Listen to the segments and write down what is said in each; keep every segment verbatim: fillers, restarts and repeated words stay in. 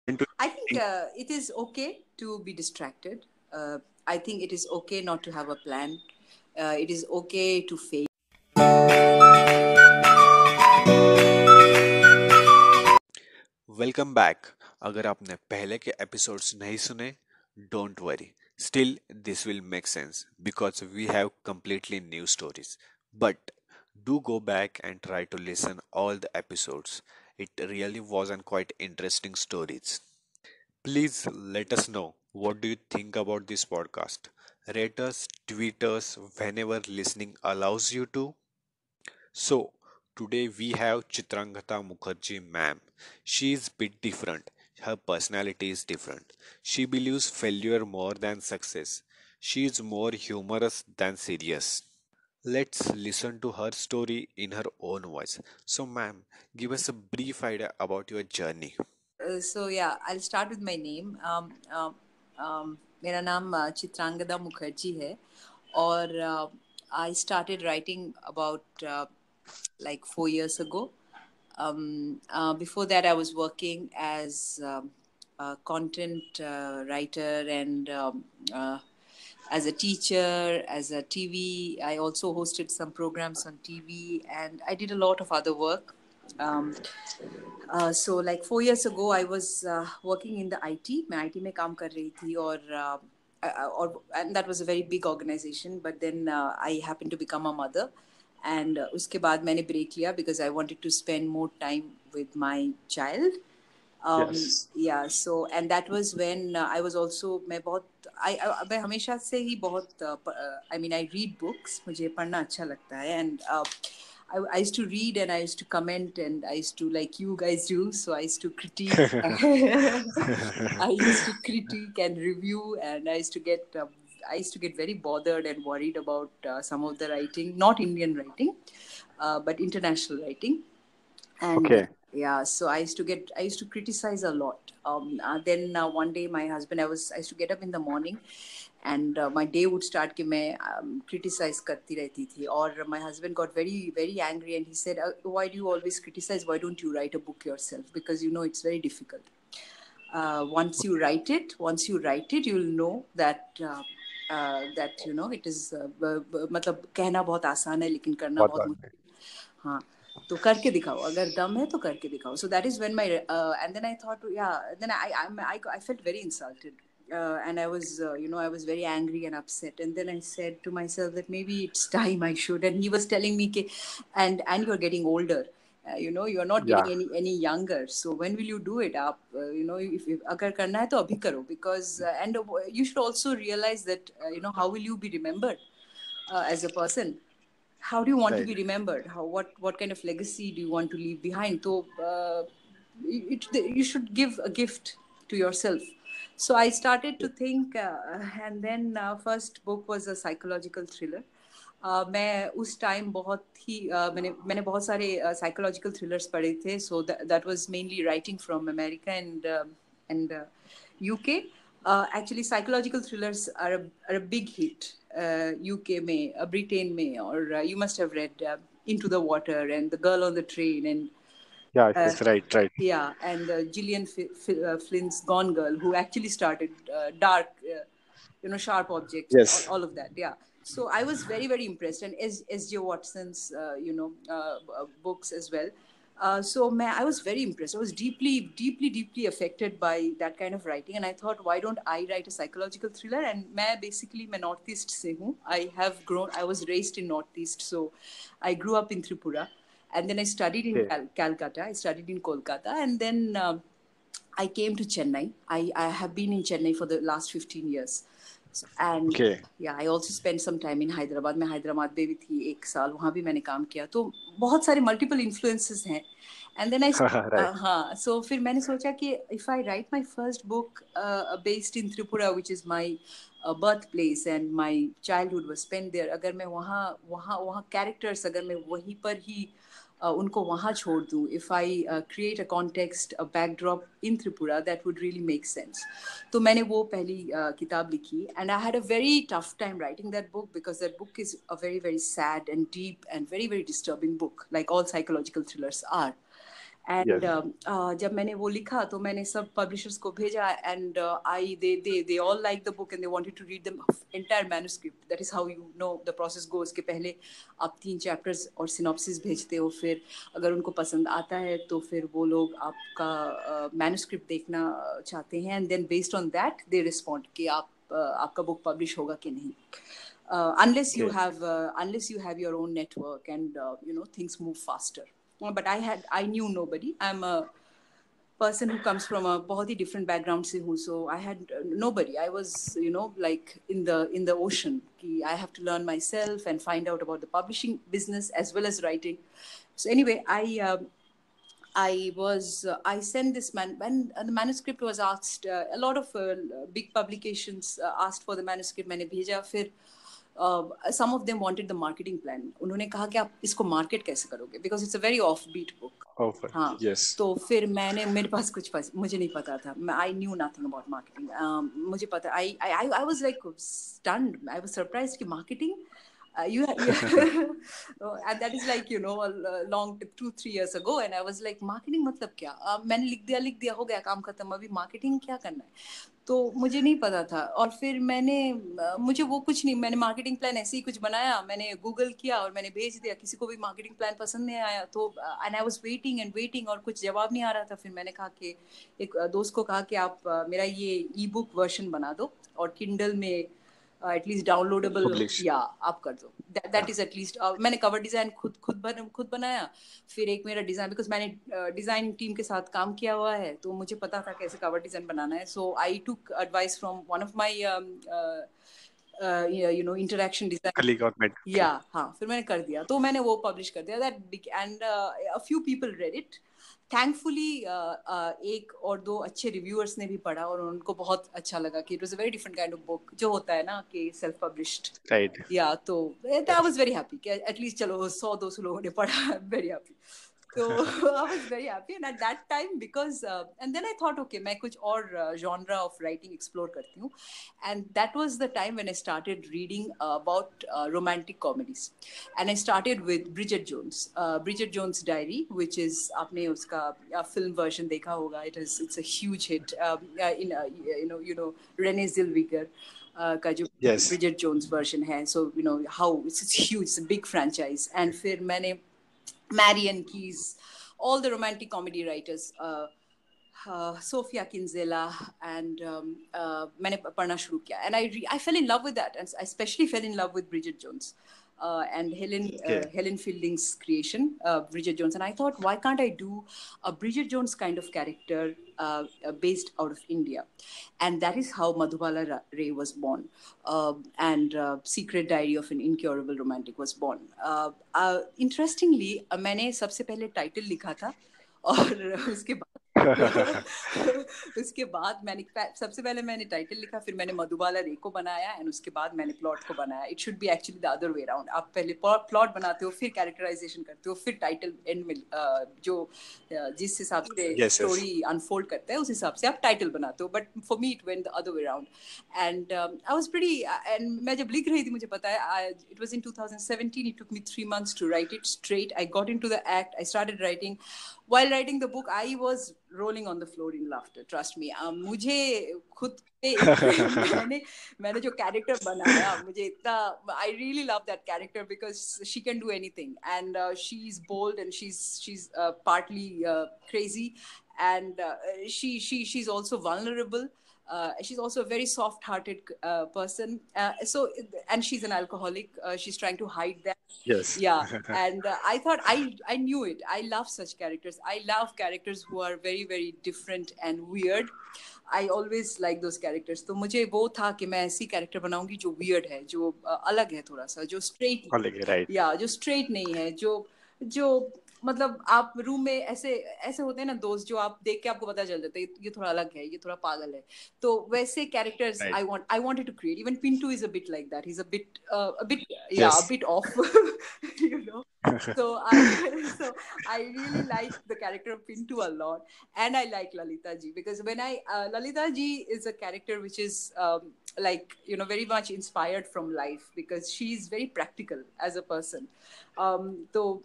I think uh, it is okay to be distracted. Uh, I think it is okay not to have a plan. Uh, it is okay to fail. Welcome back. अगर आपने पहले के episodes नहीं सुने, don't worry, still this will make sense because we have completely new stories. But do go back and try to listen all the episodes. It really wasn't quite interesting stories. Please let us know what do you think about this podcast. Rate us, tweet us whenever listening allows you to. So, today we have Chitrangata Mukherjee ma'am. She is bit different. Her personality is different. She believes failure more than success. She is more humorous than serious. Let's listen to her story in her own voice. So, ma'am, give us a brief idea about your journey. Uh, so yeah, I'll start with my name. Um, um, um, मेरा नाम uh, Chitrangada Mukherjee है और uh, I started writing about uh, like four years ago. Um, uh, before that, I was working as um, a content uh, writer and um, uh, as a teacher, as a T V. I also hosted some programs on T V, and I did a lot of other work. Um, uh, so like four years ago, I was uh, working in the I T. मैं I T में काम कर रही थी और uh, uh, or and that was a very big organization. But then uh, I happened to become a mother, and uh, उसके बाद मैंने break लिया because I wanted to spend more time with my child. Um, Yes. yeah, so and that was when uh, I was also मैं बहुत I, I मैं हमेशा से ही बहुत uh, uh, I mean I read books, मुझे पढ़ना अच्छा लगता है, and uh, I, I used to read and I used to comment and I used to, like you guys do, so I used to critique. I used to critique and review, and I used to get uh, I used to get very bothered and worried about uh, some of the writing, not Indian writing, uh, but international writing. And uh, Okay. yeah, so I used to get I used to criticize a lot. Um, uh, then uh, one day my husband, I was I used to get up in the morning, and uh, my day would start कि मैं um, criticize करती रहती थी, और my husband got very very angry and he said, uh, why do you always criticize, why don't you write a book yourself, because you know it's very difficult. Uh, once you write it once you write it you'll know that uh, uh, that you know it is uh, ब- ब- मतलब कहना बहुत आसान है लेकिन करना बहुत बहुत बात है। मुश्किल. हाँ, तो करके दिखाओ, अगर दम है तो करके दिखाओ. So that is when my uh, and then I thought, yeah, then I I I, I felt very insulted. Uh, and I was, uh, you know, I was very angry and upset. And then I said to myself that maybe it's time I should. And he was telling me, Ke, and and you're getting older. Uh, you know, you're not Yeah. getting any any younger. So when will you do it? Up, uh, you know, if, if agar karna hai to abhi karo. Because uh, and uh, you should also realize that uh, you know, how will you be remembered uh, as a person? How do you want to Right. be remembered? How what what kind of legacy do you want to leave behind? So uh, it, you should give a gift to yourself. So I started to think, uh, and then uh, first book was a psychological thriller. Uh, मैं उस time बहुत ही uh, मैंने मैंने बहुत सारे psychological thrillers पढ़े थे. So that was mainly writing from America and and U K. Uh, actually, psychological thrillers are a, are a big hit. Uh, U K में, uh, Britain में, or uh, you must have read uh, Into the Water and The Girl on the Train, and Yeah, uh, yes, right, right. yeah, and uh, Gillian F- F- uh, Flynn's Gone Girl, who actually started uh, Dark, uh, you know, Sharp Objects, and all, Yes. all of that. Yeah. So I was very, very impressed, and S. S. J. Watson's, uh, you know, uh, uh, books as well. Uh, so मैं, I was very impressed. I was deeply, deeply, deeply affected by that kind of writing, and I thought, why don't I write a psychological thriller? And मैं basically मैं Northeast से हूँ. I have grown. I was raised in Northeast, so I grew up in Tripura, and then I studied in Okay. Cal- Calcutta. I studied in Kolkata, and then um I came to Chennai. I, I have been in Chennai for the last fifteen years. So, and Okay. yeah, I also spent some time in Hyderabad. मैं हैदराबाद में भी थी एक साल, वहाँ भी मैंने काम किया. तो बहुत सारे multiple influences हैं. And then I Right. uh, हाँ, so फिर मैंने सोचा कि if I write my first book uh, based in Tripura, which is my uh, birthplace and my childhood was spent there, अगर मैं वहाँ वहाँ वहाँ characters अगर मैं वहीं पर ही uh, उनको वहाँ छोड़ दूँ, if I uh, create a context, a backdrop in Tripura, that would really make sense. तो मैंने वो पहली uh, किताब लिखी, and I had a very tough time writing that book because that book is a very very sad and deep and very very disturbing book, like all psychological thrillers are. And जब मैंने वो लिखा तो मैंने सब publishers को भेजा and I they they they all like the book and they wanted to read the entire manuscript. That is how you know the process goes के पहले आप तीन चैप्टर्स और सिनॉप्सिस भेजते हो, फिर अगर उनको पसंद आता है तो फिर वो लोग आपका मैन्युस्क्रिप्ट देखना चाहते हैं and then based on that they respond कि आप uh, आपका बुक पब्लिश होगा कि नहीं. Uh, unless you Okay. have uh, unless you have your own network and uh, you know things move faster. Uh, but I had I knew nobody. I'm a person who comes from a बहुत ही different background से हूँ, so I had uh, nobody. I was you know like in the in the ocean कि I have to learn myself and find out about the publishing business as well as writing. So anyway, I uh, I was uh, I sent this man when uh, the manuscript was asked. Uh, a lot of uh, big publications uh, asked for the manuscript. मैंने भेजा. फिर uh, some of them wanted the marketing plan. उन्होंने कहा कि आप इसको market कैसे करोगे, because it's a very offbeat book. Offer. हाँ. Yes. तो फिर मैंने मेरे पास कुछ पास, मुझे नहीं पता था. I knew nothing about marketing. Um, मुझे पता I I I was like stunned. I was surprised कि marketing. Uh, you, you and that is like you know a long two three years ago and I was like marketing मतलब क्या. uh, मैंने लिख दिया लिख दिया हो गया काम खत्म. अभी marketing क्या करना है, तो मुझे नहीं पता था. और फिर मैंने uh, मुझे वो कुछ नहीं, मैंने marketing plan ऐसे ही कुछ बनाया, मैंने Google किया और मैंने भेज दिया. किसी को भी marketing plan पसंद नहीं आया तो uh, and I was waiting and waiting और कुछ जवाब नहीं आ रहा था. फिर मैंने कहा कि एक uh, दोस्त को कहा कि आप uh, मेरा ये ई बुक वर्जन बना दो और Kindle में एटलीस्ट डाउनलोडेबल या आप कर दो. That is at least. मैंने कवर डिजाइन खुद खुद बन, खुद बनाया. फिर एक मेरा डिजाइन, बिकॉज मैंने डिजाइन uh, टीम के साथ काम किया हुआ है तो मुझे पता था कैसे कवर डिजाइन बनाना है. So I took advice from one of my you know interaction design. Yeah हाँ, फिर मैंने कर दिया तो मैंने वो पब्लिश कर दिया. That and a few people read it. Thankfully एक और दो अच्छे रिव्यूअर्स ने भी पढ़ा और उनको बहुत अच्छा लगा कि it was a very different kind of book, जो होता है ना कि सेल्फ पब्लिश्ड. राइट. या तो आई वाज वेरी हैप्पी कि एटलीस्ट चलो सौ दो सौ लोगों ने पढ़ा. Very happy. So I was very happy, and at that time, because uh, and then I thought, okay, मैं कुछ और uh, genre of writing explore करती हूँ, and that was the time when I started reading uh, about uh, romantic comedies, and I started with Bridget Jones, uh, Bridget Jones' Diary, which is आपने उसका uh, film version देखा होगा. It is it's a huge hit. Um, uh, in uh, you know you know Renee Zellweger. Uh, का जो yes. Bridget Jones version है, so you know how it's, it's huge, it's a big franchise. And फिर मैंने Marian Keyes, all the romantic comedy writers, uh, uh, Sofia Kinsella, and um, uh, मैंने पढ़ना शुरू किया. And I re- I fell in love with that, and I especially fell in love with Bridget Jones. Uh, and Helen uh, Helen Fielding's creation, uh, Bridget Jones. And I thought, why can't I do a Bridget Jones kind of character uh, uh, based out of India? And that is how Madhubala Ray was born. Uh, and uh, Secret Diary of an Incurable Romantic was born. Uh, uh, interestingly, uh, मैंने सबसे पहले title लिखा था और उसके बाद उसके बाद मैंने सबसे पहले मैंने टाइटल लिखा, फिर मैंने मधुबाला रे को बनाया एंड उसके बाद मैंने प्लॉट को बनाया. It should be actually the other way around. आप पहले प्लॉट बनाते हो, फिर कैरेक्टराइजेशन करते हो, फिर टाइटल एंड में जो जिस हिसाब से स्टोरी अनफोल्ड करता है उस हिसाब से आप टाइटल बनाते हो. But for me it went the other way around and I was pretty. एंड मैं जब लिख रही थी मुझे पता है it was in twenty seventeen. It took me three months to write it straight. I got into the act. I started writing. While writing the book, I was rolling on the floor in laughter. Trust me. Um, मुझे खुद पे मैंने मैंने जो character बनाया, मुझे इतना I really love that character because she can do anything and uh, she's bold and she's she's uh, partly uh, crazy and uh, she she she's also vulnerable. Uh, she's also a very soft-hearted uh, person. Uh, so, and she's an alcoholic. Uh, she's trying to hide that. Yes. Yeah. And uh, I thought I I knew it. I love such characters. I love characters who are very very different and weird. I always like those characters. तो मुझे वो था कि मैं ऐसी character बनाऊंगी जो weird है, जो uh, अलग है थोड़ा सा, जो straight. अलग है, right? Yeah, जो straight नहीं है, जो जो मतलब आप रूम में ऐसे ऐसे होते हैं ना दोस्त, जो आप देख के आपको पता चल जाता है ये थोड़ा अलग है, ये थोड़ा पागल है. तो वैसे characters I want I wanted to create. Even Pintu is a bit like that. He is a bit a bit yeah a bit of you know. So I so I really like the character of Pintu a lot, and I like Lalita ji because when I uh, Lalita ji is a character which is um, like you know very much inspired from life because she is very practical as a person. Um, so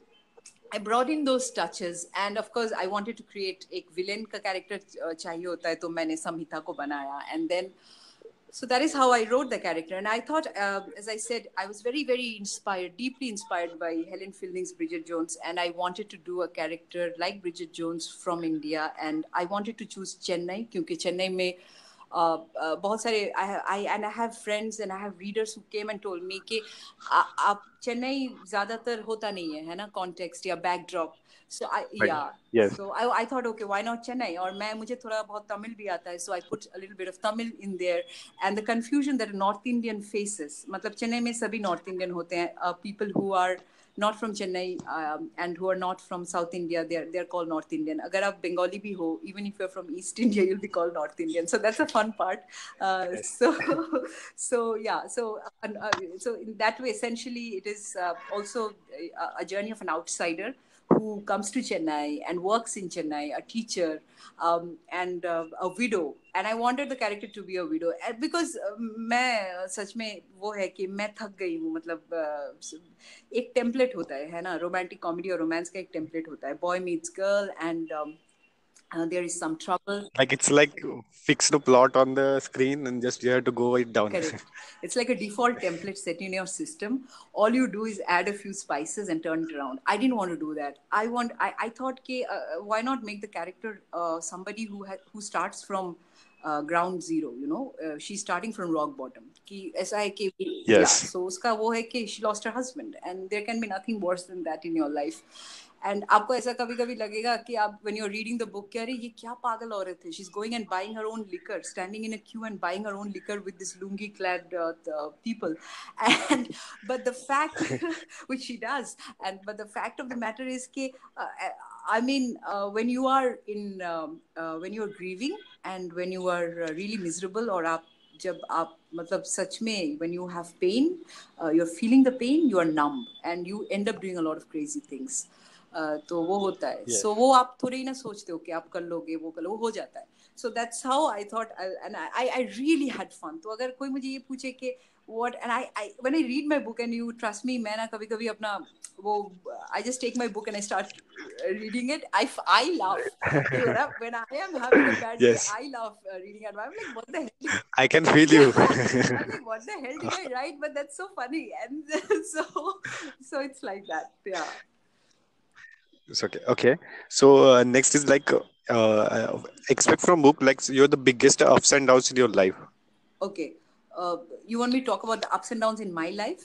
I brought in those touches, and of course, I wanted to create a villain का character uh, चाहिए होता है, तो मैंने संहिता को बनाया, and then so that is how I wrote the character. And I thought, uh, as I said, I was very, very inspired, deeply inspired by Helen Fielding's Bridget Jones. And I wanted to do a character like Bridget Jones from India. And I wanted to choose Chennai, because Chennai mein uh, uh, बहुत सारे I, I and I have friends and I have readers who came and told me कि आप चेन्नई ज़्यादातर होता नहीं है है ना context या backdrop. So I Right. yeah. Yes. So I I thought, okay, why not Chennai? और मैं मुझे थोड़ा बहुत तमिल भी आता है, so I put a little bit of Tamil in there, and the confusion that a North Indian faces. मतलब चेन्नई में सभी North Indian होते हैं, uh, people who are not from Chennai um, and who are not from South India, they're they're called North Indian. अगर आप Bengali भी हो, even if you're from East India, you'll be called North Indian. So that's a fun part. Uh, Yes. so so yeah, so uh, uh, so in that way, essentially, it is uh, also a, a journey of an outsider who comes to Chennai and works in Chennai, a teacher, um, and uh, a widow. And I wanted the character to be a widow And because uh, मैं सच में वो है कि मैं थक गई हूँ, मतलब uh, एक टेम्पलेट होता है है ना, रोमांटिक कॉमेडी और रोमांस का एक टेम्पलेट होता है, boy meets girl and Uh, there is some trouble. Like it's like fix the plot on the screen and just you have to go it down. Correct. It's like a default template set in your system. All you do is add a few spices and turn it around. I didn't want to do that. I want. I, I thought, ke, uh, why not make the character uh, somebody who ha- who starts from uh, ground zero. You know, uh, she's starting from rock bottom. कि ऐसा है कि Yes. yeah. So उसका वो है कि she lost her husband, and there can be nothing worse than that in your life. And आपको ऐसा कभी कभी लगेगा कि आप when you're reading the book कि अरे ये क्या पागल औरत है, she's going and buying her own liquor, standing in a queue and buying her own liquor with this lungi clad uh, uh, people, and but the fact which she does, and but the fact of the matter is कि uh, I mean uh, when you are in um, uh, when you are grieving and when you are uh, really miserable, और आप जब आप मतलब सच में when you have pain, uh, you're feeling the pain, you are numb and you end up doing a lot of crazy things. Uh, तो वो होता है. Yes. So वो आप थोड़े ही ना सोचते हो कि आप कर लोगे, वो कर लो, वो हो जाता है. So that's how I thought, I, and I, I really had fun. तो अगर कोई मुझे ये पूछे कि what, and I, I when I read my book, and you trust me, मैं ना कभी कभी अपना वो I just take my book and I start reading it. I, I laugh. when, I, when I am having a bad Yes. day, I laugh uh, reading it. I'm like, what the hell? Did I can feel you. I'm like, what the hell did I write? But that's so funny, and so so it's like that. Yeah. It's okay. Okay. So uh, next is like uh, uh, expect from book like you're the biggest ups and downs in your life. Okay. Uh, you want me to talk about the ups and downs in my life?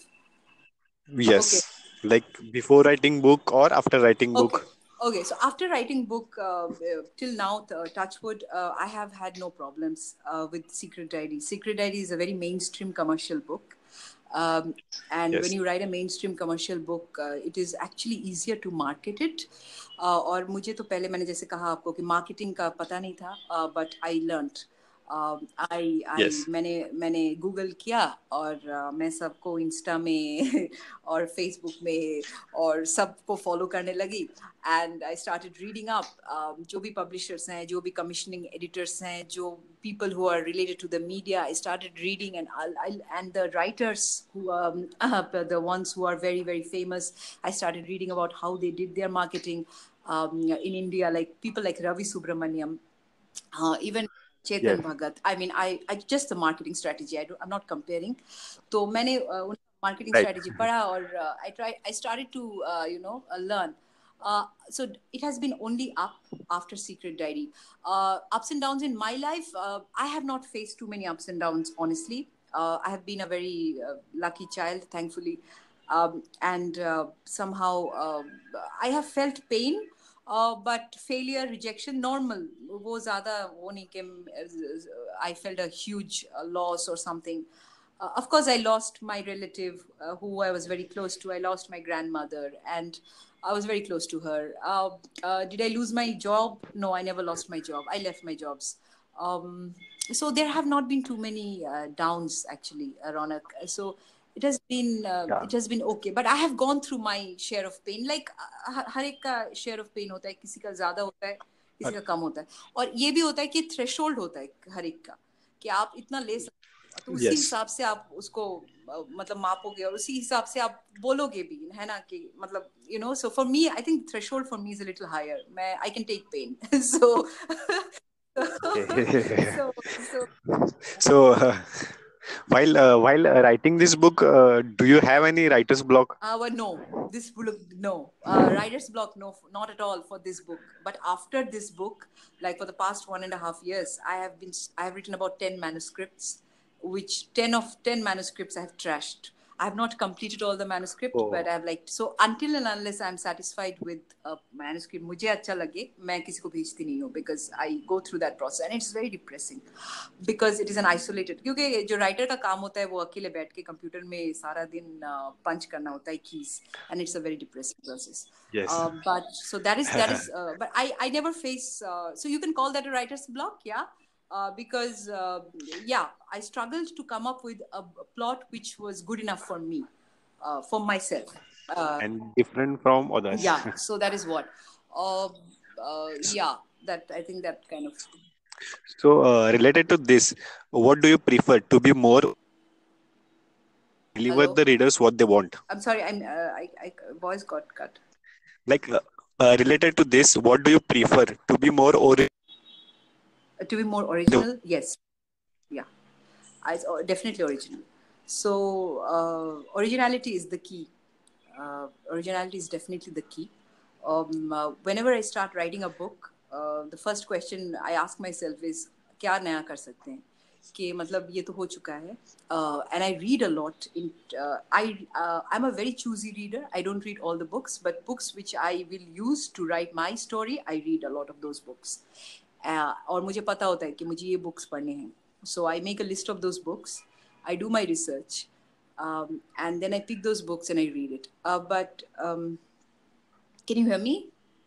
Yes. Okay. Like before writing book or after writing book. Okay. Okay, so after writing book, uh, uh, till now, uh, Touchwood, uh, I have had no problems uh, with Secret Diary. Secret Diary is a very mainstream commercial book. Um, and Yes. when you write a mainstream commercial book, uh, it is actually easier to market it. Uh, और मुझे तो पहले मैंने जैसे कहा आपको कि marketing का पता नहीं था, uh, but I learned. Uh, I, I, Yes. मैंने मैंने गूगल किया और uh, मैं सबको इंस्टा में और फेसबुक में और सबको फॉलो करने लगी, and I started reading up जो भी पब्लिशर्स हैं, जो भी कमिशनिंग एडिटर्स हैं, जो people who are related to the media. I started reading, and I'll, I'll, and the writers who um, uh, the ones who are very very famous, I started reading about how they did their marketing um, in India, like people like Ravi Subramaniam, uh, even Chetan Yes. Bhagat. I mean, I, I just the marketing strategy. I do, I'm not comparing. तो मैंने uh, उनका marketing Right. strategy पढ़ा और uh, I try. I started to uh, you know uh, learn. Uh, so it has been only up after Secret Diary. Uh, ups and downs in my life. Uh, I have not faced too many ups and downs, honestly. Uh, I have been a very uh, lucky child, thankfully, um, and uh, somehow uh, I have felt pain. Uh, but failure, rejection, normal. वो ज़्यादा वो नहीं कि I felt a huge uh, loss or something. Uh, of course, I lost my relative uh, who I was very close to. I lost my grandmother, and I was very close to her. Uh, uh, did I lose my job? No, I never lost my job. I left my jobs. Um, so there have not been too many uh, downs, actually, Ronak. So it has been uh, Yeah. it has been okay, but I have gone through my share of pain. Like uh, हर एक का share of pain होता है, किसी का ज़्यादा होता है, किसी का कम होता है, और ये भी होता है कि threshold होता है हर एक का, कि आप इतना ले सकते तो उसी Yes. हिसाब से आप उसको अ, मतलब मापोगे और उसी हिसाब से आप बोलोगे भी, है ना, कि मतलब you know. So for me I think threshold for me is a little higher. मैं I can take pain. So so so So, uh, while uh, while uh, writing this book, uh, do you have any writer's block? Uh, well, no, this book, no. Uh, writer's block, no, f- not at all for this book. But after this book, like for the past one and a half years, I have been, I have written about ten manuscripts, which ten of ten manuscripts I have trashed. I have not completed all the manuscript, but Oh, I have like, so until and unless I'm satisfied with a manuscript, मुझे अच्छा लगे, मैं किसी को भेजती नहीं हूँ, because I go through that process and it's very depressing because it is an isolated. क्योंकि जो writer का काम होता है वो अकेले बैठ के कंप्यूटर में सारा दिन पंच करना होता है keys, and it's a very depressing process. yes. Uh, but so that is that is. Uh, but I I never face. Uh, so you can call that a writer's block, yeah. Uh, because uh, yeah, I struggled to come up with a, a plot which was good enough for me, uh, for myself. Uh, And different from others. yeah, so that is what. Uh, uh, yeah, that I think that kind of. So, uh, related to this, what do you prefer to be more deliver Hello, the readers what they want? I'm sorry. I'm. Uh, I, I voice got cut. Like uh, uh, related to this, what do you prefer to be more or Uh, to be more original, yes, yeah, I, uh, definitely original. So uh, originality is the key. Uh, originality is definitely the key. Um, uh, whenever I start writing a book, uh, the first question I ask myself is क्या नया कर सकते हैं, कि मतलब ये तो हो चुका है. Uh, and I read a lot. In uh, I uh, I'm a very choosy reader. I don't read all the books, but books which I will use to write my story, I read a lot of those books. Uh, और मुझे पता होता है कि मुझे ये books पढ़ने हैं. So I make a list of those books. I do my research. Um, and then I pick those books and I read it. Uh, but um, can you hear me?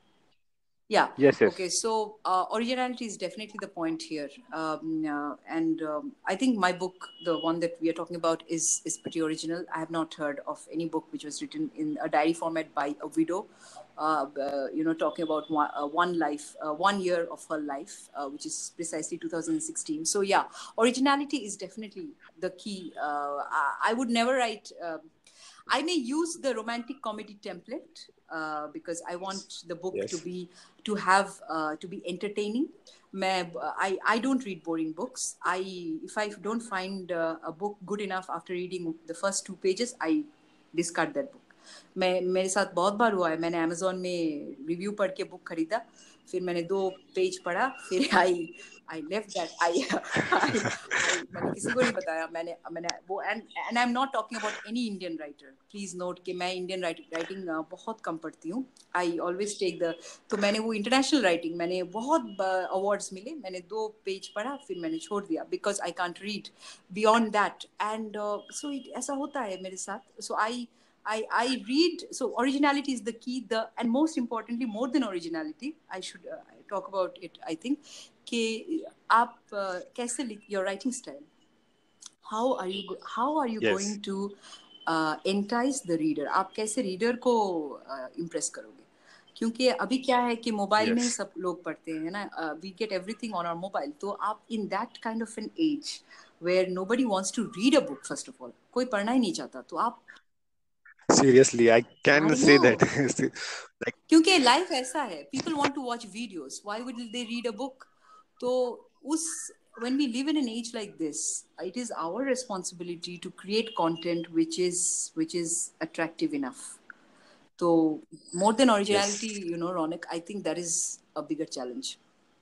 Yeah. yes, yes. Okay. So uh, originality is definitely the point here, um, uh, and um, I think my book, the one that we are talking about, is is pretty original. I have not heard of any book which was written in a diary format by a widow. Uh, uh, you know, talking about one, uh, one life, uh, one year of her life, uh, which is precisely two thousand sixteen. So yeah, originality is definitely the key. Uh, I, I would never write. Um, I may use the romantic comedy template uh, because I want the book Yes. to be to have uh, to be entertaining. मैं, I I don't read boring books. I if I don't find uh, a book good enough after reading the first two pages, I discard that book. मैं मेरे साथ बहुत बार हुआ है. मैंने Amazon में review पढ़ के बुक खरीदा, फिर मैंने दो पेज पढ़ा, फिर आई I left that. I, I, I मैंने किसी को नहीं बताया. मैंने मैंने वो and and I'm not talking about any Indian writer. Please note कि मैं Indian writing uh, बहुत कम पढ़ती हूँ. I always take the. तो मैंने वो international writing मैंने बहुत uh, awards मिले. मैंने दो पेज पढ़ा, फिर मैंने छोड़ दिया because I can't read beyond that. And uh, so it, ऐसा होता है मेरे साथ. So I. I, I read, so originality is the key, the and most importantly, more than originality, I should uh, talk about it, I think, कि आप uh, कैसे लिख, your writing style, how are you how are you Yes. going to uh, entice the reader, आप कैसे reader को uh, impress करोगे, क्योंकि अभी क्या है कि मोबाइल में ही Yes. सब लोग पढ़ते हैं ना, we get everything on our mobile. तो आप in that kind of an age where nobody wants to read a book, first of all, कोई पढ़ना ही नहीं चाहता, तो आप Seriously, I can I say know. that. Like, क्योंकि लाइफ ऐसा है, people want to watch videos, why would they read a book? तो उस when we live in an age like this, it is our responsibility to create content which is which is attractive enough. So more than yes. originality, you know, Ronak, I think that is a bigger challenge.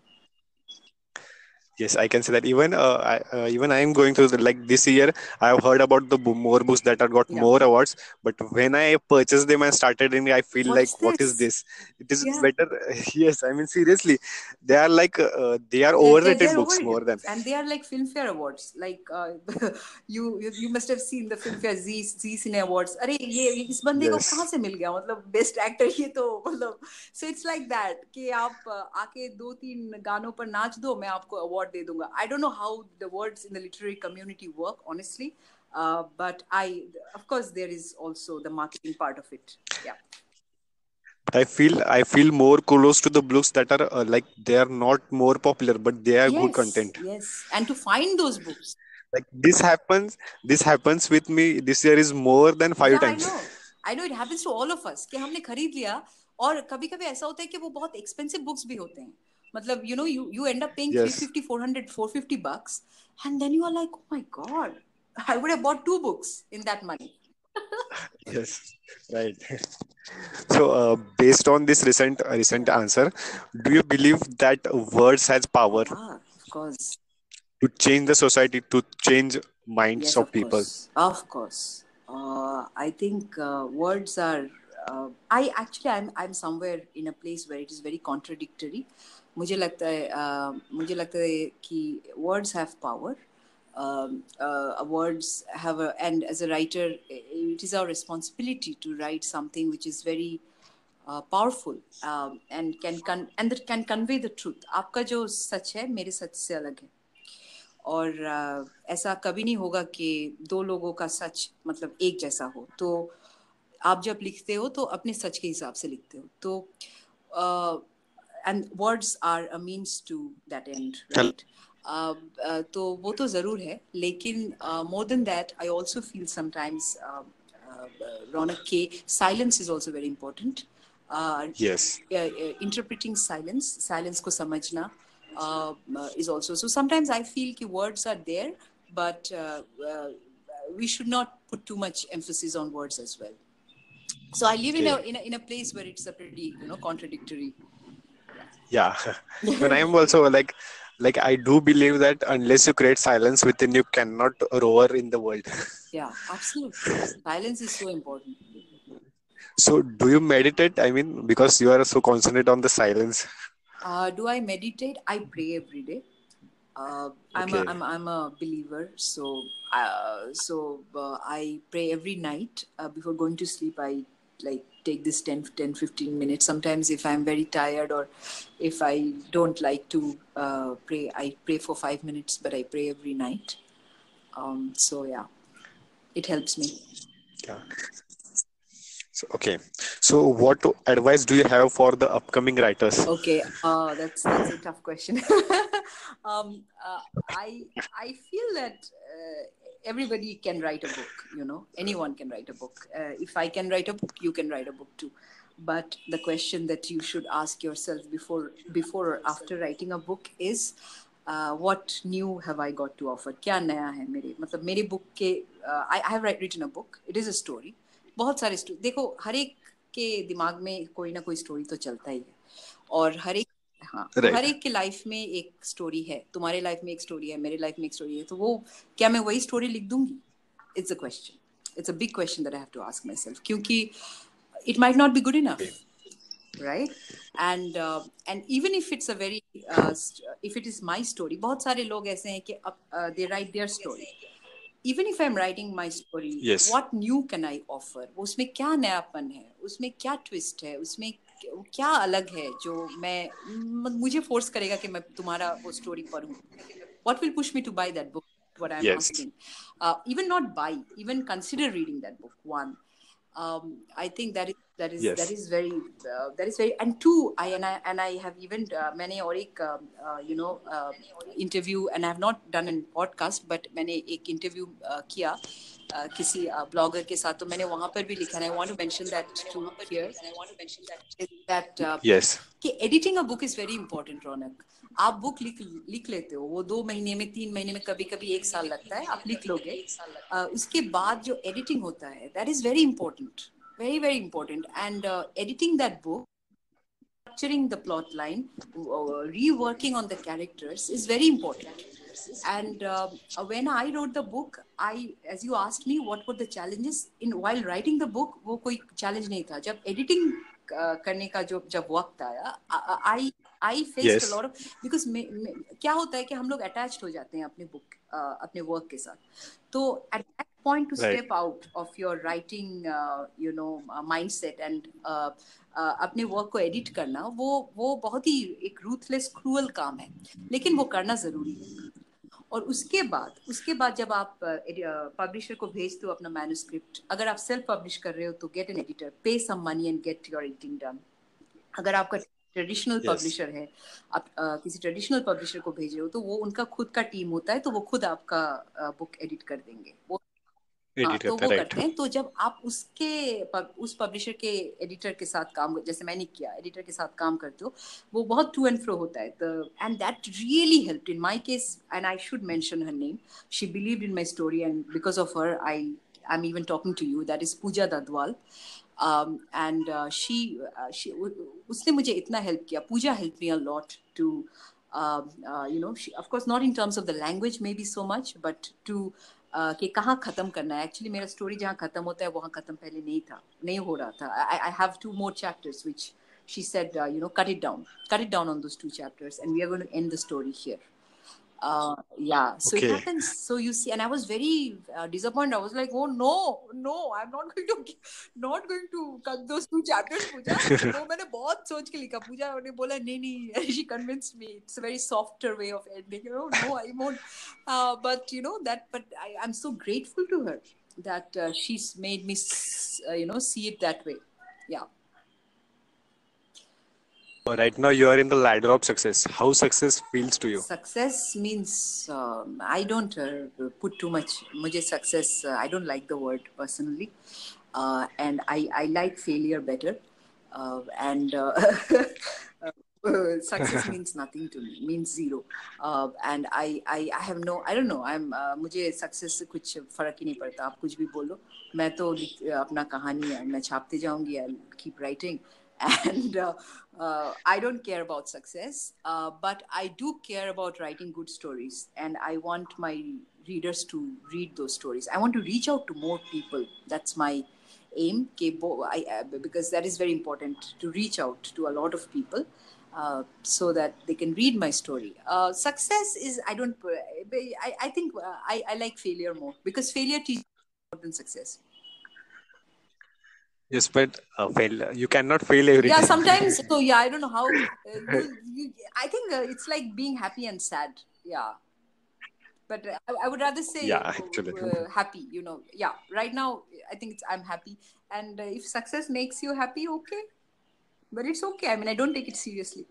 Yes, I can say that. Even uh, I, uh, even I am going through the, like this year, I have heard about the bo- more books that have got Yeah. more awards. But when I purchased them and started reading, I feel What like, is what is this? this? It is Yeah. better. Yes, I mean seriously, they are like uh, they are They're, they're, overrated they're books overrated. more than. And they are like Filmfare Awards. Like uh, you, you you must have seen the Filmfare Z Z Cine Awards. अरे ये ये इस बंदे को Yes. कहाँ से मिल गया, मतलब बेस्ट एक्टर, ये तो मतलब. So it's like that कि आप uh, आके दो तीन गानों पर नाच दो, मैं आपको अवार्ड दे दूंगा. I don't know how the words in the literary community work, honestly, uh, but I of course there is also the marketing part of it. Yeah. I feel I feel more close to the books that are uh, like they are not more popular, but they are good Yes, content. yes, and to find those books. Like this happens, this happens with me. This year is more than five Yeah, I times. know. I know it happens to all of us कि हमने खरीद लिया और कभी कभी ऐसा होता है कि वो बहुत एक्सपेंसिव बुक्स भी होते हैं मतलब you know you you end up paying three Yes, fifty four hundred four fifty bucks and then you are like oh my god I would have bought two books in that money. yes, right. So, uh, based on this recent uh, recent Yeah. answer, do you believe that words has power Yeah, of course. to change the society, to change minds Yes, of of people? course. Of course. Uh, I think uh, words are. Uh, I actually, I'm, I'm somewhere in a place where it is very contradictory. मुझे लगता है uh, मुझे लगता है कि words have power. Um, uh, words have a, and as a writer, it is our responsibility to write something which is very uh, powerful um, and can con- and that can convey the truth. आपका जो सच है मेरे सच से अलग है. और uh, ऐसा कभी नहीं होगा कि दो लोगों का सच मतलब एक जैसा हो तो आप जब लिखते हो तो अपने सच के हिसाब से लिखते हो तो and words are a means to that end right तो वो तो ज़रूर है लेकिन more than that I also feel sometimes Raunak के silence is also very important Yes, interpreting silence silence को समझना uh, is also so sometimes I feel ki words are there but uh, uh, we should not put too much emphasis on words as well so I live in a, okay, in a in a place where it's a pretty you know contradictory yeah. When I am also like, like I do believe that unless you create silence within, you cannot roar in the world. yeah absolutely silence is so important. So, do you meditate? I mean, because you are so concentrated on the silence. Uh, do I meditate? I pray every day. Uh, I'm a Okay, I'm I'm a believer, so uh, so uh, I pray every night uh, before going to sleep. I like take this ten, ten, fifteen minutes. Sometimes if I'm very tired or if I don't like to uh, pray, I pray for five minutes, but I pray every night. Um, so yeah, it helps me. yeah. So, okay. So, what advice do you have for the upcoming writers? Okay, uh, that's that's a tough question. um, uh, I I feel that uh, everybody can write a book. You know, anyone can write a book. Uh, if I can write a book, you can write a book too. But the question that you should ask yourself before before or after writing a book is, uh, what new have I got to offer? क्या नया है मेरे मतलब मेरे book के uh, I, I have write, written a book. It is a story. बहुत सारे story देखो हर एक के दिमाग में कोई ना कोई स्टोरी तो चलता ही है और हर एक हाँ तो Right. हर एक के लाइफ में एक स्टोरी है तुम्हारे लाइफ में एक स्टोरी है मेरे लाइफ में एक स्टोरी है तो वो क्या मैं वही स्टोरी लिख दूंगी it's a question it's a big question that I have to ask myself क्योंकि it might not be good enough right and uh, and even if it's a very uh, if it is my story बहुत सारे लोग ऐसे हैं कि uh, they write their story even if I'm writing my story Yes. what new can I offer उसमें क्या नयापन है उसमें क्या twist है उसमें क्या अलग है जो मैं मुझे फोर्स करेगा कि मैं तुम्हारा वो स्टोरी पढूं what will push me to buy that book what I'm Yes. asking uh, even not buy even consider reading that book one um, I think that is that is Yes. that is very uh, that is very and two I and I and I have even uh, मैंने और एक uh, uh, you know uh, interview and I have not done a podcast but मैंने एक interview uh, किया uh, किसी blogger के साथ तो मैंने वहाँ पर भी लिखा है I want to mention that to here is that uh, Yes. कि editing a book is very important Raunak आप बुक लिख लिख लेते हो वो दो महीने में तीन महीने में कभी कभी एक साल लगता है आप लिख लोगे uh, उसके बाद जो एडिटिंग होता है that is very important very very important and editing that book structuring the plot line uh, reworking on the characters is very important and uh, when I wrote the book I as you asked me what were the challenges in while writing the book वो कोई challenge नहीं था जब editing uh, करने का जो जब वक्त आया I I faced Yes. a lot of because मे, मे, क्या होता है कि हम लोग attached हो जाते हैं अपने book uh, अपने work के साथ तो at that point to Right. step out of your writing uh, you know uh, mindset and uh, uh, अपने वर्क को एडिट करना वो वो बहुत ही एक रूथलेस क्रूअल काम है लेकिन वो करना जरूरी है और उसके बाद उसके बाद जब आप पब्लिशर uh, को भेजते हो अपना मैन्युस्क्रिप्ट अगर आप सेल्फ पब्लिश कर रहे हो तो gate an editor pay some money and get your editing done अगर आपका ट्रेडिशनल Yes. पब्लिशर है, आप uh, किसी ट्रेडिशनल पब्लिशर को भेज रहे हो तो वो उनका खुद का टीम होता है, तो वो खुद आपका बुक एडिट कर देंगे, वो हाँ Edit तो करता वो है, करते right. हैं। तो जब आप उसके पब, उस पब्लिशर के एडिटर के साथ काम, जैसे मैंने किया, एडिटर के साथ काम करते हो, वो बहुत टू एंड फ्रो होता है, and that really helped in my case, and I should mention her name. She believed in my story and because of her I I am even talking to you, that is Pooja Dadwal. um, and uh, she, uh, she उसने मुझे इतना help किया, पूजा helped me a lot to um, uh, you know, she, of course not in terms of the language maybe so much, but to uh, कि कहाँ खत्म करना है। Actually मेरा स्टोरी जहाँ खत्म होता है वहाँ खत्म पहले नहीं था, नहीं हो रहा था। I, I have two more chapters which she said uh, you know, cut it down, cut it down on those two chapters and we are going to end the story here. Uh, yeah, so it Okay. happens. So you see, and I was very uh, disappointed. I was like, oh no, no, I'm not going to, not going to cut those two chapters, Pooja. वो मैंने बहुत सोच के लिखा, पूजा ने बोला नहीं नहीं, she convinced me. It's a very softer way of ending. You know, no, I won't. Uh, but you know that, but I, I'm so grateful to her that uh, she's made me, uh, you know, see it that way. Yeah. Right now you are in the ladder of success. How success feels to you? Success means um, I don't uh, put too much. मुझे success, uh, I don't like the word personally, uh, and I, I like failure better. Uh, and uh, uh, success means nothing to me, means zero. Uh, and I, I, I have no, I don't know. I'm uh, मुझे success से कुछ फर्क ही नहीं पड़ता. आप कुछ भी बोलो, मैं तो अपना कहानी मैं छापते जाऊंगी. I'll keep writing. And uh, uh, I don't care about success, uh, but I do care about writing good stories, and I want my readers to read those stories. I want to reach out to more people. That's my aim, because that is very important, to reach out to a lot of people uh, so that they can read my story. Uh, success is, I don't, I, I think uh, I, I like failure more, because failure teaches more than success. Yes, but uh, fail. You cannot fail every yeah, time. sometimes. So yeah, I don't know how. Uh, you, you, I think uh, it's like being happy and sad. Yeah, but uh, I, I would rather say Yeah, actually. uh, happy. You know, yeah. Right now, I think it's, I'm happy, and uh, if success makes you happy, okay. But it's okay. I mean, I don't take it seriously.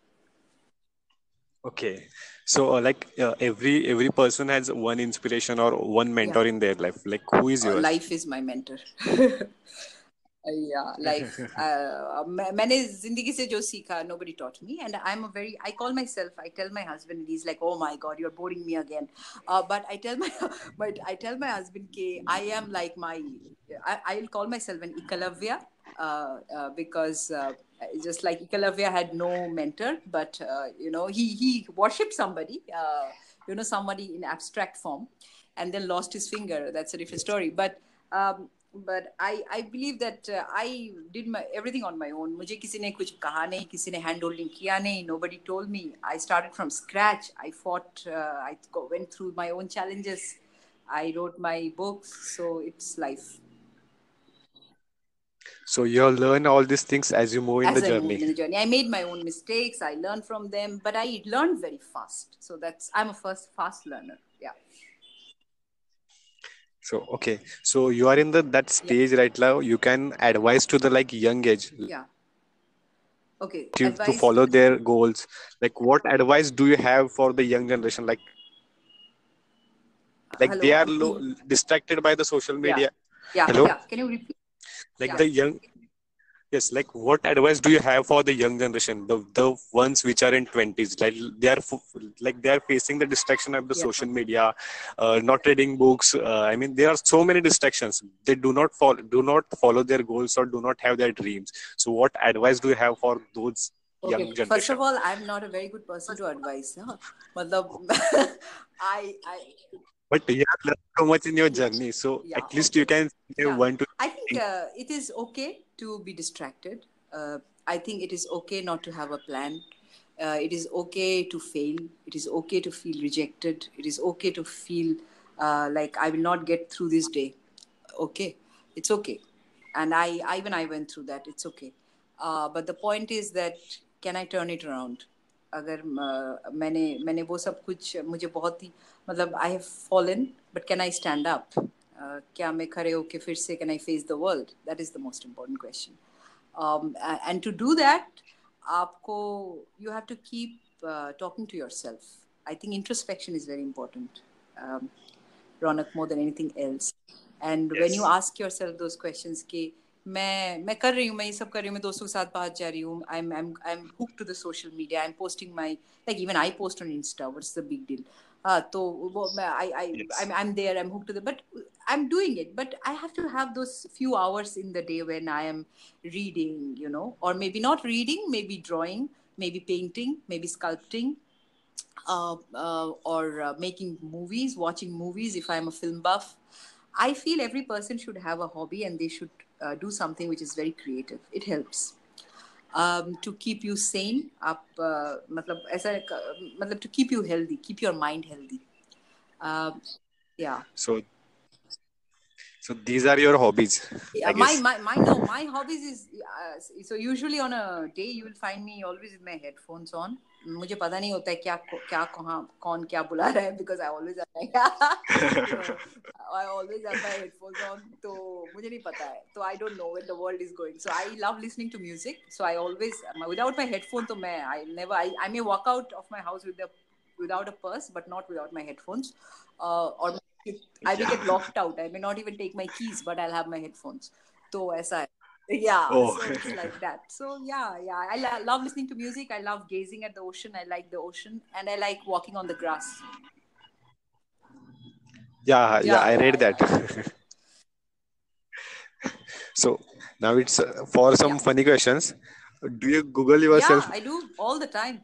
Okay, so uh, like uh, every every person has one inspiration or one mentor Yeah. in their life. Like, who is Uh, yours? life is my mentor. yeah, life. Uh, मैं- मैंने जिंदगी से जो सीखा, nobody taught me, and I'm a very. I call myself. I tell my husband, he's like, "Oh my God, you're boring me again." Uh, but I tell my, but I tell my husband, "K, I am like my. I, I'll call myself an Ekalavya, uh, uh, because uh, just like Ekalavya had no mentor, but uh, you know, he he worshipped somebody, uh, you know, somebody in abstract form, and then lost his finger. That's a different story, but. Um, but I, I believe that uh, I did my everything on my own. मुझे किसी ने कुछ कहा नहीं, किसी ने hand holding किया नहीं. Nobody told me. I started from scratch. I fought. Uh, I went through my own challenges. I wrote my books. So it's life. So you'll learn all these things as you move in As the I moved journey. in the journey, I made my own mistakes. I learned from them, but I learned very fast. So that's I'm a first fast learner. Yeah. So okay, so you are in the that Yeah. stage right now. You can advise to the like young age Yeah. Okay. to, to Advice. follow their goals. Like, what advice do you have for the young generation? Like, like Hello. they are I'm lo- being- distracted by the social Yeah. media. Yeah. Hello, Yeah. Can you repeat? like Yeah. the young. Yes, like what advice do you have for the young generation, the the ones which are in twenties, like they are f- like they are facing the distraction of the Yeah. social media, uh, not reading books. Uh, I mean, there are so many distractions. They do not follow, do not follow their goals or do not have their dreams. So, what advice do you have for those Okay. young First generation? of all, I'm not a very good person to advise. Huh? Matlab, I, I, But you have learned so much in your yeah, journey, so yeah, at least you okay. can say Yeah. one to I think uh, it is okay to be distracted. Uh, I think it is okay not to have a plan. Uh, it is okay to fail. It is okay to feel rejected. It is okay to feel uh, like I will not get through this day. Okay, it's okay. And I, I even I went through that. It's okay. Uh, but the point is that can I turn it around? अगर uh, मैंने मैंने वो सब कुछ मुझे बहुत ही मतलब I have fallen, but can I stand up? Uh, क्या मैं खड़े होके फिर से can I face the world? That is the most important question. Um, and to do that, आपको you have to keep uh, talking to yourself. I think introspection is very important, um, Ronak, more than anything else. And when you Yes. ask yourself those questions कि मैं मैं कर रही हूँ, मैं ये सब कर रही हूँ, मैं दोस्तों के साथ बाहर जा रही हूँ, I'm I'm I'm hooked to the social media. I'm posting my, like even I post on Insta. What's the big deal? Uh, तो वो मैं I I Yes. I'm I'm there. I'm hooked to the, but I'm doing it. But I have to have those few hours in the day when I am reading, you know, or maybe not reading, maybe drawing, maybe painting, maybe sculpting, uh, uh, or uh, making movies, watching movies if I'm a film buff. I feel every person should have a hobby and they should uh, do something which is very creative. It helps um, to keep you sane. Up, uh, मतलब ऐसा मतलब to keep you healthy, keep your mind healthy. Um, yeah. So, so these are your hobbies, Yeah, I my, guess. my my no, my hobbies is uh, so usually on a day you will find me always with my headphones on. मुझे पता नहीं होता है क्या क्या कहाँ कौन क्या बुला रहा है because I always have my so, I always have my headphones on, तो मुझे नहीं पता है, तो I don't know where the world is going. So I love listening to music, so I always without my headphone तो मैं I never I, I may walk out of my house with the without a purse but not without my headphones, uh, or I may get locked out. I may not even take my keys, but I'll have my headphones. So ऐसा है. Yeah, Oh. so it's like that. So yeah, yeah. I lo- love listening to music. I love gazing at the ocean. I like the ocean, and I like walking on the grass. Yeah, yeah, Yeah, I yeah, read yeah. that. So now it's uh, for some Yeah. funny questions. Do you Google Yeah, yourself? I do all the time.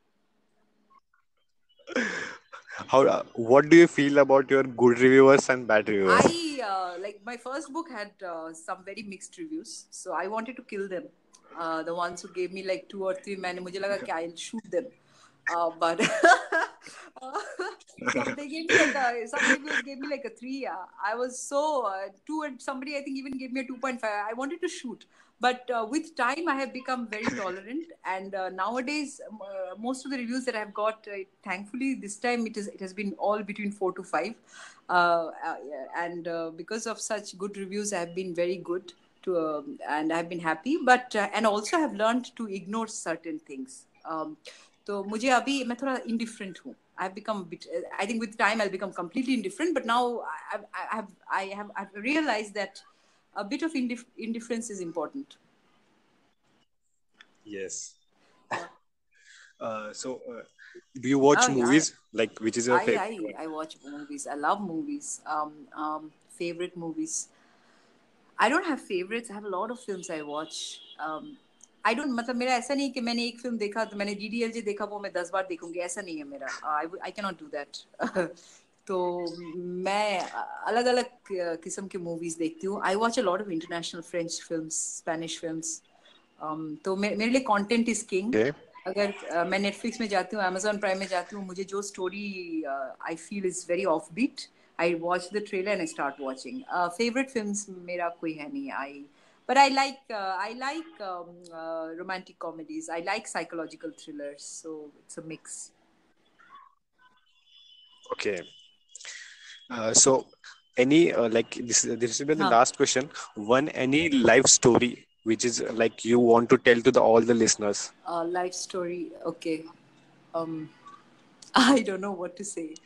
How? Uh, what do you feel about your good reviewers and bad reviewers? I uh, like my first book had uh, some very mixed reviews, so I wanted to kill them. Uh, the ones who gave me like two or three, मैंने मुझे लगा कि I'll shoot them. Uh, but uh, some they gave me like a some reviews gave me like a three. Uh, I was so uh, two, and somebody I think even gave me a two point five. I wanted to shoot, but uh, with time I have become very tolerant, and uh, nowadays um, uh, most of the reviews that I've got, uh, thankfully this time it is it has been all between four to five, uh, uh, and uh, because of such good reviews I have been very good to, um, and I've been happy, but uh, and also have learned to ignore certain things. Um, तो मुझे अभी मैं थोड़ा indifferent हूँ. I've become a bit, I think with time I'll become completely indifferent, but now I, I have I have I've realized that a bit of indif- indifference is important. Yes. Yeah. Uh, so, uh, do you watch Oh yeah, movies? Like, which is your I favorite I one? I watch movies. I love movies. Um, um, favorite movies. I don't have favorites. I have a lot of films I watch. Um, I don't मतलब मेरा ऐसा नहीं कि मैंने एक film देखा तो मैंने D D L J देखा वो मैं दस बार देखूंगी, ऐसा नहीं है मेरा. I I cannot do that. तो मैं अलग अलग किस्म की मूवीज देखती हूँ. I watch a lot of international French films, Spanish films. Um, तो मे, मेरे लिए कंटेंट इज किंग. Okay. अगर uh, मैं नेटफ्लिक्स में जाती हूँ, अमेजोन प्राइम में जाती हूँ, मुझे जो story I feel is very off beat, I watch the trailer and I start watching. Uh, favorite films मेरा कोई है नहीं. I but I like uh, I like um, uh, romantic comedies. I like psychological thrillers. So it's a mix. Okay. Uh, so, any uh, like this this will be the Huh. last question. One any life story which is uh, like you want to tell to the all the listeners. Uh, life story. Okay. Um, I don't know what to say.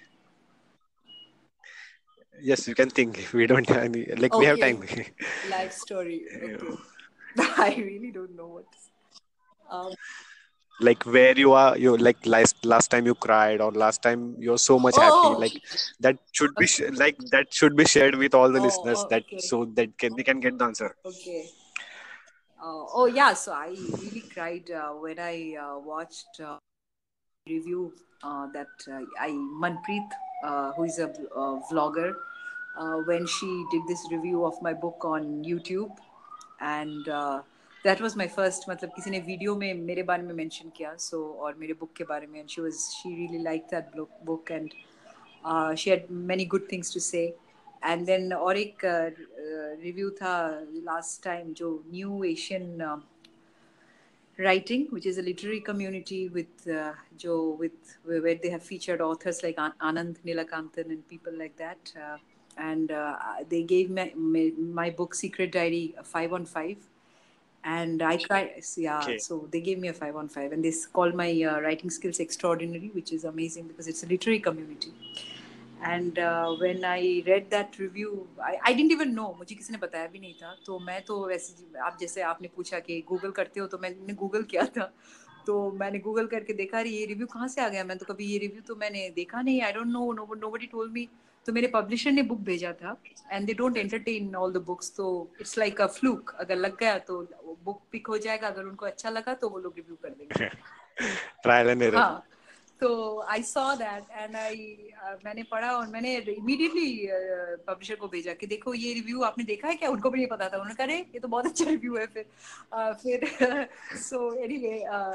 Yes, you can think. We don't have any, like we have time. Okay. Life story. Okay. I really don't know what to say. Um, Like where you are, you like last last time you cried or last time you're so much happy. oh, Like that should be sh- like that should be shared with all the oh, listeners. oh, That okay. so that can they can get the answer. Okay. Uh, oh yeah, so I really cried uh, when I uh, watched uh, review uh, that uh, I Manpreet, uh, who is a uh, vlogger, uh, when she did this review of my book on YouTube, and uh, that was my first. मतलब किसी ने video में मेरे बारे में mention किया, so और मेरे book के बारे में, and she was she really liked that book book and uh, she had many good things to say. And then और एक uh, review था last time जो New Asian uh, Writing, which is a literary community with uh, jo with where they have featured authors like Anand Nilakantan and people like that, uh, and uh, they gave my, my my book Secret Diary a five on five, and I cried. Yeah, Okay. so they gave me a five on five, and they s- called my uh, writing skills extraordinary, which is amazing because it's a literary community. And uh, when I read that review, I, I didn't even know, मुझे किसी ने बताया भी नहीं था, तो मैं तो वैसे आप जैसे आपने पूछा कि गूगल करते हो, तो मैंने गूगल किया था. तो मैंने गूगल करके देखा, अरे ये रिव्यू कहाँ से आ गया, मैं तो कभी ये रिव्यू तो मैंने देखा नहीं, I don't know, nobody told me. तो मेरे पब्लिशर ने बुक भेजा था, and they don't entertain all the books, तो इट्स लाइक अ फ्लूक, अगर लग गया तो बुक पिक हो जाएगा, अगर उनको अच्छा लगा तो वो लोग रिव्यू कर देंगे. Trial and error. हाँ, तो I saw that and I मैंने पढ़ा और मैंने इमीडिएटली पब्लिशर को भेजा कि देखो ये रिव्यू आपने देखा है क्या. उनको भी नहीं पता था, उन्होंने कहा अरे ये तो बहुत अच्छा रिव्यू है. फिर uh, फिर सो एनीवे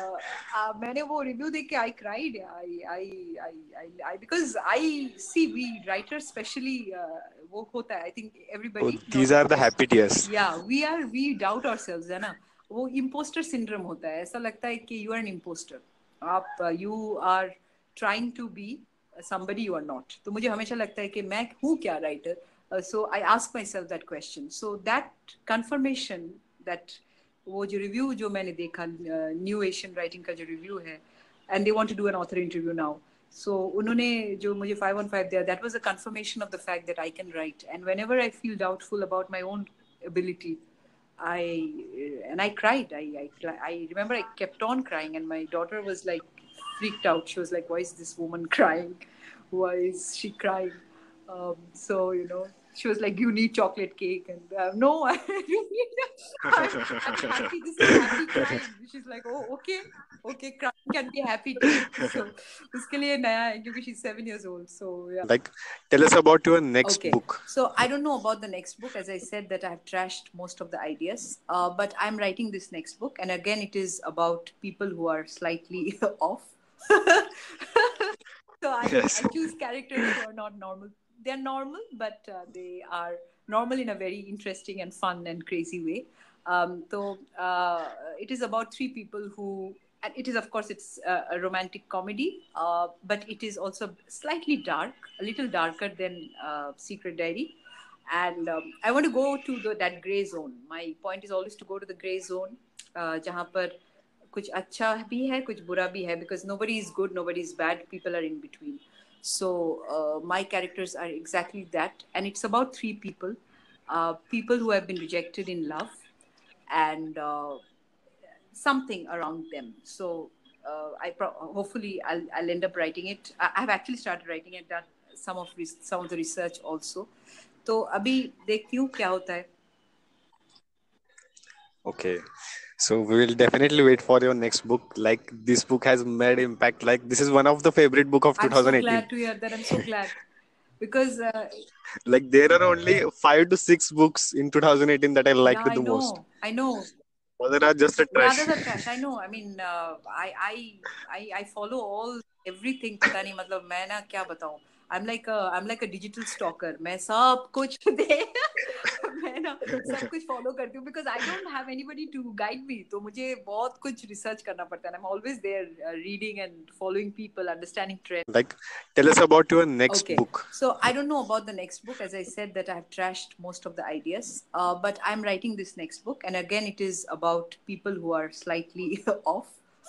मैंने वो रिव्यू देख के I cried. I I I I because I see we writer specially वो होता है, I think So everybody. these are the happy tears. या we are we doubt ourselves, है ना, वो इम्पोस्टर सिंड्रोम होता है. ऐसा लगता है कि यू आर एन इम्पोस्टर, आप you are trying to be somebody you are not. तो मुझे हमेशा लगता है कि मैं हूँ क्या writer. So I ask myself that question. So that confirmation that वो जो रिव्यू जो मैंने देखा, न्यू एशियन राइटिंग का जो रिव्यू है, and they want to do an author interview now. So उन्होंने जो मुझे फाइव ऑन फाइव दिया, that was a confirmation of the fact that I can write. And whenever I feel doubtful about my own ability, I and I cried. I, I I remember I kept on crying, and my daughter was like freaked out. She was like, "Why is this woman crying? Why is she crying?" Um, so you know, she was like, "You need chocolate cake," and uh, no, I don't need. I'm, I'm happy. This is happy crying. She's like, "Oh, okay, okay, crying can be happy too." So उसके लिए नया है क्योंकि she's seven years old. So yeah. Like, tell us about your next Okay. book. So I don't know about the next book. As I said, that I've trashed most of the ideas. Uh, but I'm writing this next book, and again, it is about people who are slightly off. So I, Yes. I choose characters who are not normal. They're normal, but uh, they are normal in a very interesting and fun and crazy way. Um, so uh, it is about three people who, and it is, of course, it's a, a romantic comedy, uh, but it is also slightly dark, a little darker than uh, Secret Diary. And um, I want to go to the, that gray zone. My point is always to go to the gray zone, uh, जहाँ पर कुछ अच्छा भी है, कुछ बुरा भी है, because nobody is good, nobody is bad, people are in between. So uh, my characters are exactly that, and it's about three people, uh, people who have been rejected in love, and uh, something around them. So uh, I pro- hopefully I'll, I'll end up writing it. I- I've actually started writing it, done some of re- some of the research also. तो अभी देखती हूँ क्या होता है. Okay. So we will definitely wait for your next book. Like, this book has made impact. Like, this is one of the favorite book of I'm so twenty eighteen. glad to hear that. I'm so glad because uh, Like, there are only five to six books in twenty eighteen that I liked yeah, I the most. know, I know. Others are just a Yeah, trash. others are trash. I know. I mean, uh, I, I, I, I follow all everything. पता नहीं मतलब मैं ना क्या बताऊँ. I'm like a I'm like a digital stalker. मैं सब कुछ दे मैं ना सब कुछ follow करती हूँ because I don't have anybody to guide me. तो मुझे बहुत कुछ research करना पड़ता है. I'm always there uh, reading and following people, understanding trends. Like, tell us about your next Okay. book. So I don't know about the next book. As I said, that I've trashed most of the ideas. Uh, but I'm writing this next book, and again, it is about people who are slightly off.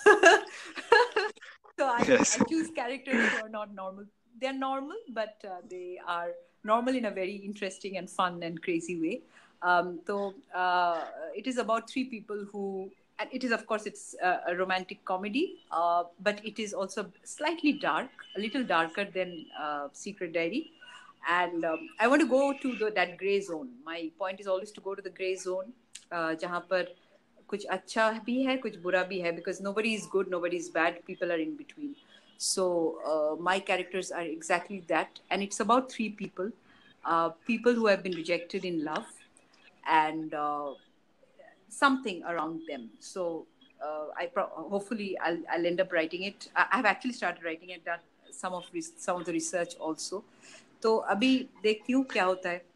So I, Yes. I choose characters who are not normal. They're normal, but uh, they are normal in a very interesting and fun and crazy way. Um, so uh, it is about three people who, and it is, of course, it's a, a romantic comedy, uh, but it is also slightly dark, a little darker than uh, Secret Diary. And um, I want to go to the, that gray zone. My point is always to go to the gray zone, uh, जहाँ पर कुछ अच्छा भी है, कुछ बुरा भी है, because nobody is good, nobody is bad, people are in between. So uh, my characters are exactly that, and it's about three people, uh, people who have been rejected in love, and uh, something around them. So uh, I pro- hopefully I'll, I'll end up writing it. I- I've actually started writing it, done some of re- some of the research also. तो अभी देखती हूँ क्या होता है.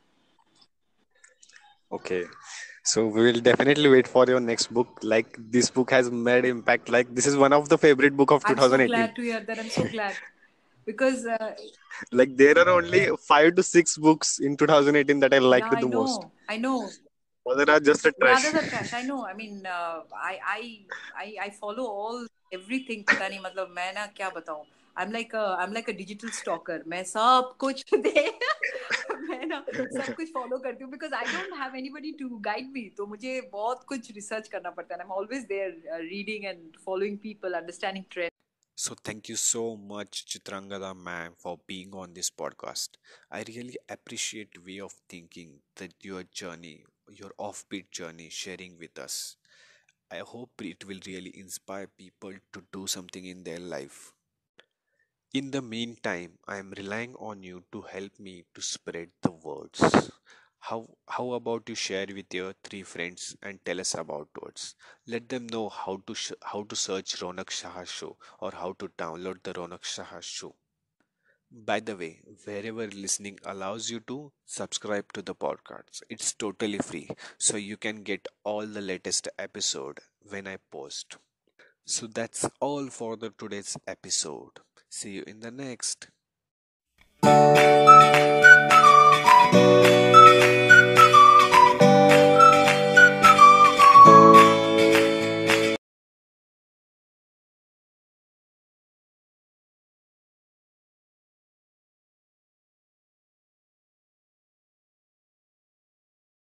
Okay. So we will definitely wait for your next book. Like, this book has made impact. Like, this is one of the favorite book of I'm so twenty eighteen. glad to hear that. I'm so glad because uh, Like, there are only five to six books in twenty eighteen that I liked yeah, I the most. know, I know. Mother are just a Yeah, trash. others are trash. I know. I mean, uh, I, I, I, I follow all everything. पता नहीं मतलब मैं ना क्या बताऊँ. I'm like a I'm like a digital stalker. मैं सब कुछ दे मैं ना सब कुछ follow करती हूँ because I don't have anybody to guide me. तो मुझे बहुत कुछ research करना पड़ता है. I'm always there uh, reading and following people, understanding trends. So thank you so much, Chitrangada ma'am, for being on this podcast. I really appreciate way of thinking that your journey, your offbeat journey, sharing with us. I hope it will really inspire people to do something in their life. In the meantime, I am relying on you to help me to spread the words. How how about you share with your three friends and tell us about words? Let them know how to sh- how to search Ronak Shah show or how to download the Ronak Shah show. By the way, wherever listening allows you to subscribe to the podcast. It's totally free, so you can get all the latest episode when I post. So that's all for the today's episode. See you in the next.